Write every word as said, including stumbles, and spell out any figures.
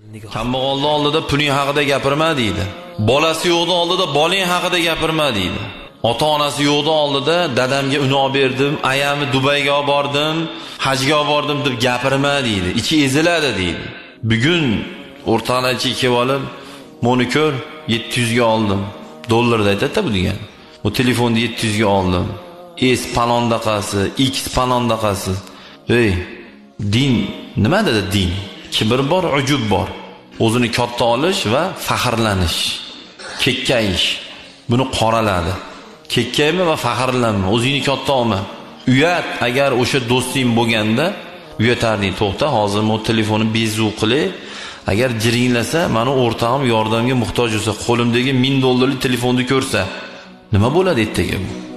Kambag'alning oldida puling haqida gapirma deydi. Bolasi yo'qning oldida bolang haqida gapirma deydi. Ota-onasi yo'qning oldida dadamga uni olib berdim, ayamni Dubayga olib bordim, hajga olib bordim deb gapirma deydi. Ichi eziladi deydi. Bugun o'rtanachi kelib olib, monikor yetti yuz ga oldim. Dollarda aytadi bu degan. Bu telefonni yetti yuz ga oldim. S palondaqasi, X palondaqasi. Ey, din nima dedi din? Kibr bor, ujub bor. O'zini katta olish va faxrlanish. Kekkayish. Buni qoraladi. Kekkayma va faxrlanma. O'zingni katta olma. Uyat, agar o'sha do'sting bo'lganda, uyatarding, to'xta, hozir men telefonni bezu qilay. Agar jiringlasa, meni o'rtog'im yordamga muhtoj bo'lsa, qo'limdagi ming dollarlik telefonni ko'rsa, nima bo'ladi ertaga bu?